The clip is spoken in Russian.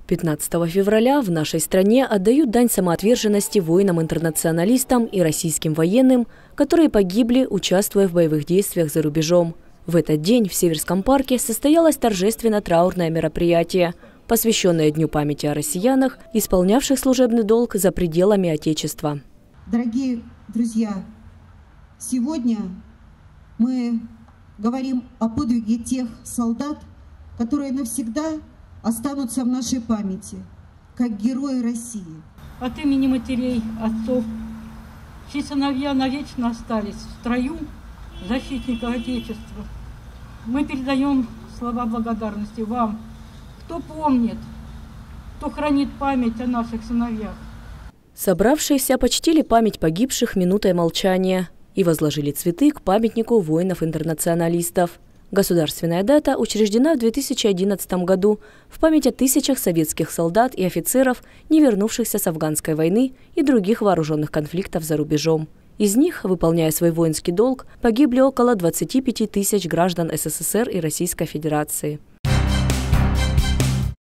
15 февраля в нашей стране отдают дань самоотверженности воинам-интернационалистам и российским военным, которые погибли, участвуя в боевых действиях за рубежом. В этот день в Северском парке состоялось торжественно-траурное мероприятие, посвященное Дню памяти о россиянах, исполнявших служебный долг за пределами Отечества. Дорогие друзья, сегодня мы говорим о подвиге тех солдат, которые навсегда останутся в нашей памяти, как герои России. От имени матерей, отцов, чьи сыновья навечно остались в строю защитников Отечества, мы передаем слова благодарности вам, кто помнит, кто хранит память о наших сыновьях. Собравшиеся почтили память погибших минутой молчания и возложили цветы к памятнику воинов-интернационалистов. Государственная дата учреждена в 2011 году в память о тысячах советских солдат и офицеров, не вернувшихся с афганской войны и других вооруженных конфликтов за рубежом. Из них, выполняя свой воинский долг, погибли около 25 тысяч граждан СССР и Российской Федерации.